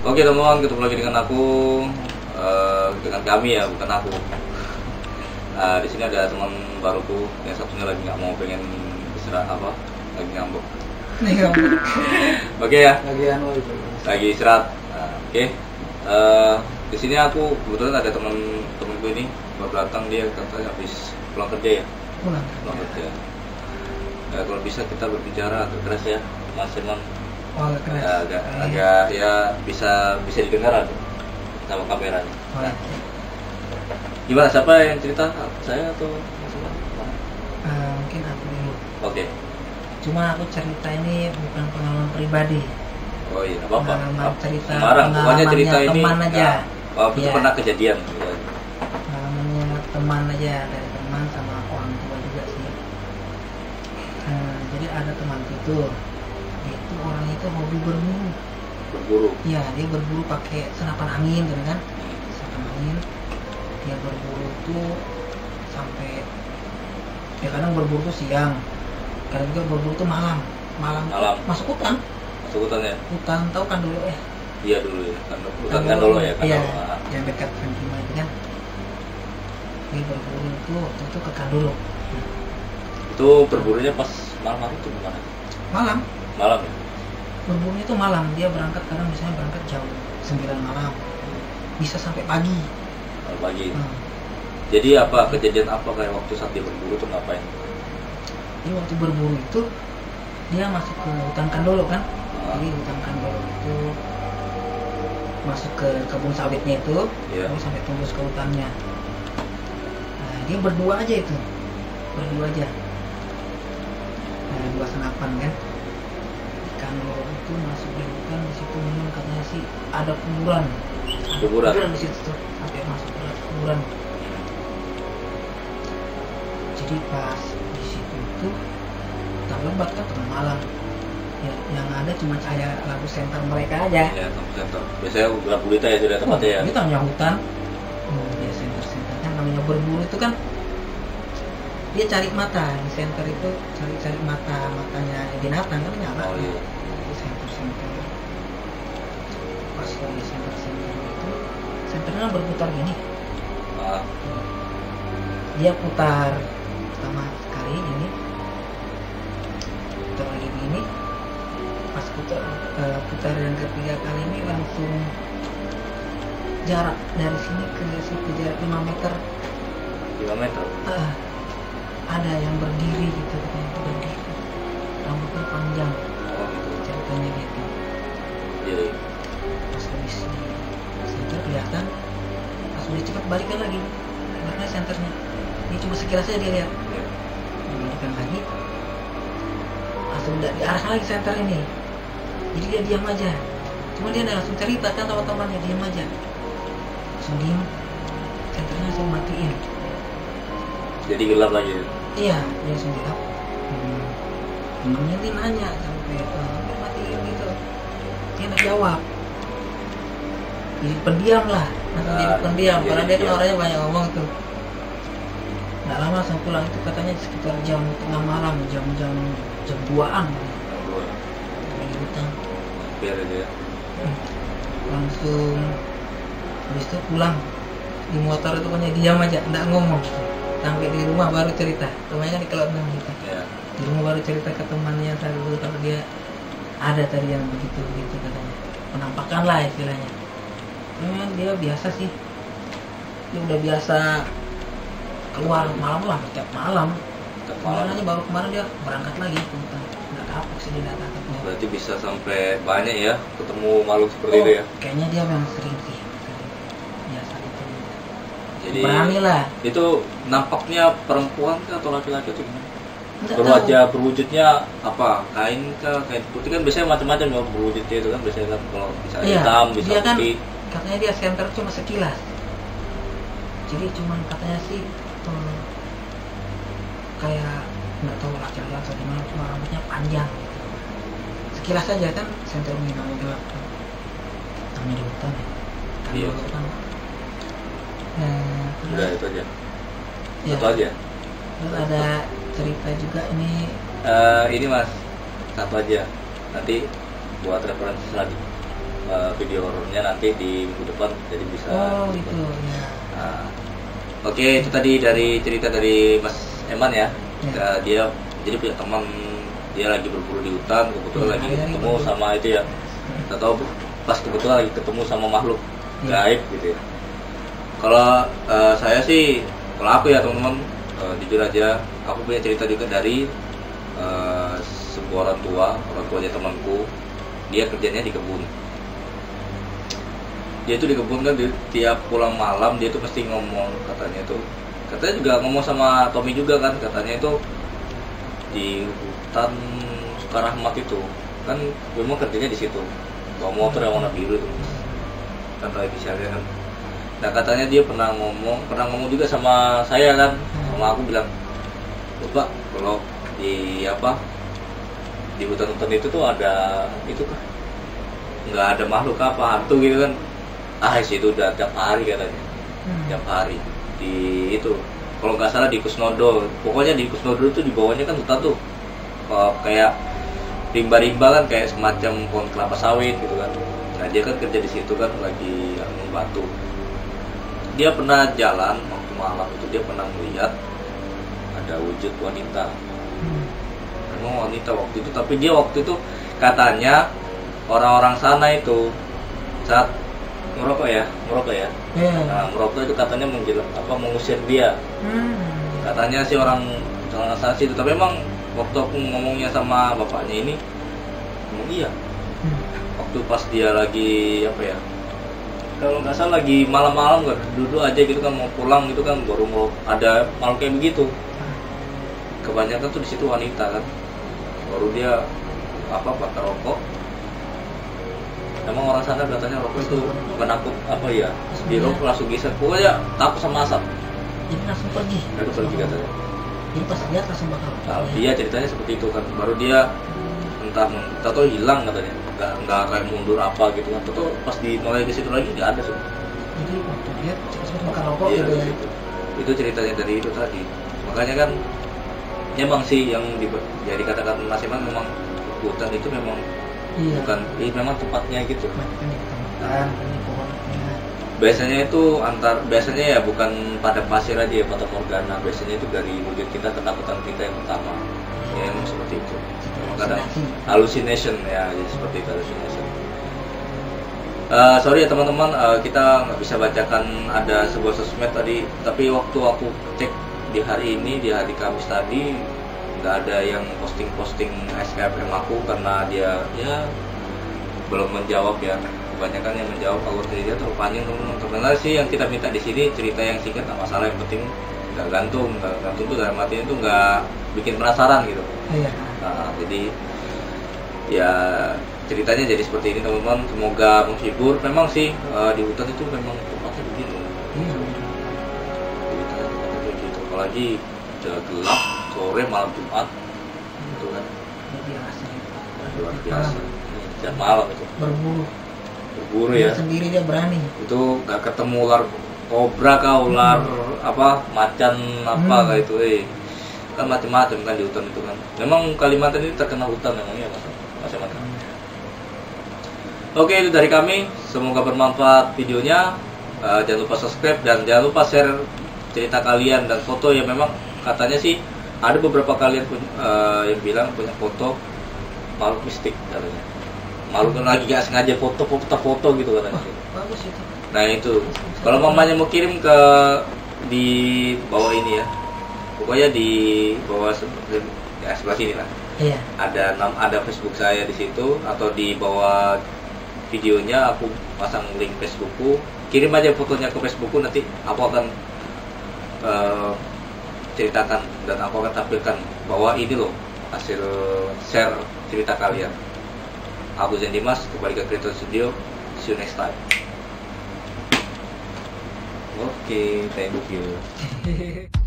Oke teman, ketemu lagi dengan aku, dengan kami ya, bukan aku. Di sini ada teman baruku, yang satunya lagi nggak mau pengen istirahat lagi ngambek. Oke ya, lagi istirahat. Oke. Di sini aku kebetulan ada temanku ini baru datang, dia katanya habis pulang kerja ya. Pulang kerja. Kalau bisa kita berbicara agak keras ya, Mas Herman. Agak ya bisa didengar sama kameranya. Nah, gimana, siapa yang cerita, saya atau Mas Herman? Mungkin aku dulu. Oke. Cuma aku cerita ini bukan pengalaman pribadi. Oh iya, apa-apa. Cerita Pokoknya cerita ini teman aja. Itu pernah kejadian. Pengalamannya teman aja, dari teman sama orang tua juga sih. Jadi ada teman itu orangnya itu hobi berburu. Iya, dia berburu pakai senapan angin gitu kan. Senapan angin. Dia berburu tuh sampai kadang berburu tuh siang. Kadang juga berburu tuh malam. Masuk hutan ya? Hutan, tahu kan dulu ya? Iya dulu ya, hutan kan dulu ya? Iya, yang dekat Kandima itu kan. Dia berburu itu waktu itu ke Kandolo. Itu berburunya pas malam hari itu gimana? Malam ya? Berburunya itu malam, dia berangkat kadang misalnya berangkat jam 9 malam. Bisa sampai pagi. Pagi. Jadi kejadian apa kayak waktu saat dia berburu tuh ngapain? Jadi waktu berburu itu dia masuk ke hutan Kandolo kan. Jadi hutan Kandolo itu masuk ke kebun sawitnya itu, terus sampai tembus ke hutannya. Nah, dia berdua aja. Dua senapan kan. Di Kandolo itu masuk di hutan, di situ memang katanya sih ada kuburan di situ tuh, sampai masuk ke kuburan. Jadi pas di situ itu terlebat kan tengah malam. Ya, yang ada cuma cahaya lampu senter mereka aja. Ya, lampu senter. Biasanya lampu lita ya sudah tempatnya ya. Ini namanya hutan. Ya senter-senternya namanya berburu itu kan. Dia cari mata, di senter itu cari matanya binatang kan nyala. Oh iya. Di senter. Pas di senter itu, senternya berputar gini. Dia putar pertama sekali ini, putar lagi begini. Pas putar yang ketiga kali ini langsung jarak dari sini ke situ jarak 5 meter. 5 meter? Ada yang berdiri gitu, rambutnya panjang. Ceritanya gitu. Jadi pas habis senter kelihatan, pas udah cepat balikan lagi, karena senternya dia cuma sekilas aja dia lihat. Balikan lagi, langsung diarahkan lagi senter ini. Jadi dia diam aja. Cuma dia langsung cerita kan sama temannya, diam aja. Langsung diam, senternya langsung matiin. Jadi gelap lagi. Iya, dia langsung gelap. Temennya dia nanya sampai matiin gitu. Dia nggak jawab. Jadi pendiam lah. Jadi pendiam, karena dia kan orangnya banyak ngomong tuh. Nggak lama langsung pulang itu katanya sekitar jam tengah malam, jam 2-an. Di hutan. Biar aja. Langsung habis itu pulang di motor itu punya diam aja, nggak ngomong. Sampai di rumah baru cerita, temannya kan di Kelot 6 gitu. Di rumah baru cerita ke temannya dulu kalau dia ada tadi yang begitu katanya. Penampakan lah istilahnya. Memang dia biasa sih. Dia udah biasa keluar malam lah, setiap malam. Kemarin aja baru kemarin dia berangkat lagi ke hutan. Nggak kapok sih dia datang. Berarti bisa sampai banyak ya ketemu makhluk seperti itu ya? Kayaknya dia memang sering sih. Biasa gitu. Jadi berani lah. Itu nampaknya perempuan kah atau laki-laki itu gimana? Berwujudnya apa? Kain kah? Kain putih kan biasanya macam-macam ya berwujudnya itu kan, biasanya kan kalau bisa hitam, bisa dia putih. Kan, katanya dia senter cuma sekilas. Jadi cuma katanya sih kayak nggak tahu laki-laki atau gimana, cuma rambutnya panjang. Sekilas aja kan senter namanya gelap. Namanya di hutan ya. Iya. Kan. Udah itu aja. Ya. Satu aja. Terus ada cerita juga ini Mas, satu aja. Nanti buat referensi lagi. video horornya nanti di minggu depan, jadi bisa. Oh itu ya. Nah, oke, itu tadi dari cerita dari Mas Eman ya. Dia jadi punya teman, dia lagi berburu di hutan, kebetulan lagi ketemu sama itu ya. Kita tahu pas kebetulan lagi ketemu sama makhluk gaib gitu ya. Kalau saya sih, kalau aku ya teman-teman, jujur aja, aku punya cerita juga dari sebuah orang tuanya temanku. Dia kerjanya di kebun. Dia itu di kebun kan, tiap pulang malam dia tuh mesti ngomong, katanya juga ngomong sama Tommy juga kan, katanya itu di hutan Sukarahmat itu kan memang kerjanya di situ, bawa motor yang warna biru itu kan, tahu inisialnya kan. Nah katanya dia pernah ngomong juga sama saya kan, sama aku bilang, Pak, kalau di hutan-hutan itu tuh ada itu kan, nggak ada makhluk apa hantu gitu kan. Itu udah tiap hari katanya, tiap hari di itu, kalau nggak salah di Kusnodo. Pokoknya di Kusnodo itu di bawahnya kan hutan tuh, kayak rimba-rimba kan, kayak semacam pohon kelapa sawit gitu kan. Nah dia kan kerja di situ kan, lagi membantu. Dia pernah jalan waktu malam itu, dia pernah melihat ada wujud wanita. Memang wanita waktu itu, tapi dia waktu itu katanya orang-orang sana itu saat merokok ya. Nah, merokok itu katanya mengusir dia. Katanya sih orang sana situ, tapi memang waktu aku ngomongnya sama bapaknya ini, emang iya. Waktu pas dia lagi kalau nggak salah lagi malam-malam kan, duduk aja gitu kan, mau pulang gitu kan, baru ada makhluk kayak begitu. Kebanyakan tuh di situ wanita kan. Baru dia bakar rokok. Emang orang sana katanya rokok itu bukan takut di rokok langsung geser, pokoknya takut sama asap. Jadi langsung pergi katanya. Jadi pas lihat langsung bakar. Nah, dia ceritanya seperti itu kan. Baru dia entah hilang katanya, nggak kayak mundur apa gitu kan. Tahu pas mulai ke situ lagi nggak ada sih. Jadi waktu dia sempat bakar rokok gitu ya. Itu ceritanya dari itu tadi. Makanya kan memang sih yang jadi kata-kata Mas Iman, memang hutan itu memang bukan, memang tempatnya gitu. Biasanya itu biasanya ya bukan pada pasir aja ya, Fata Morgana. Biasanya itu dari wujud kita, ketakutan kita yang pertama. Ya emang seperti itu. Kadang hallucination ya, seperti itu, hallucination. Sorry ya teman-teman, kita nggak bisa bacakan ada sebuah sosmed tadi, tapi waktu aku cek di hari ini, di hari Kamis tadi, nggak ada yang posting SKFM aku, karena dia belum menjawab ya. Kebanyakan yang menjawab, kalau cerita terlalu panjang teman-teman. Sebenarnya sih yang kita minta di sini cerita yang singkat, nggak masalah, yang penting nggak gantung tuh dalam artinya itu nggak bikin penasaran gitu. Nah, jadi ya ceritanya jadi seperti ini teman-teman, semoga menghibur. Memang sih di hutan itu memang tempatnya begitu. Apalagi gelap sore malam Jumat itu kan luar biasa. Setiap malam itu berburu ya, sendiri dia berani itu nggak ketemu ular kobra ular macan kayak itu kan, macam-macam kan di hutan itu kan. Memang Kalimantan ini terkenal hutan memangnya macam-macam. Oke, itu dari kami, semoga bermanfaat videonya. Jangan lupa subscribe dan jangan lupa share cerita kalian dan foto yang memang katanya sih ada beberapa kalian yang bilang punya foto makhluk mistik katanya. Makhluk lagi gak sengaja foto gitu katanya. Bagus itu. Nah itu, kalau mamanya mau kirim ke di bawah ini ya, pokoknya di bawah sebelah sini lah. Iya. Ada Facebook saya di situ, atau di bawah videonya aku pasang link Facebookku. Kirim aja fotonya ke Facebookku, nanti aku akan ceritakan dan aku akan tampilkan bahwa ini loh hasil share cerita kalian. Aku Zen Dimas, kembali ke Creator Studio. See you next time. Oke, thank you.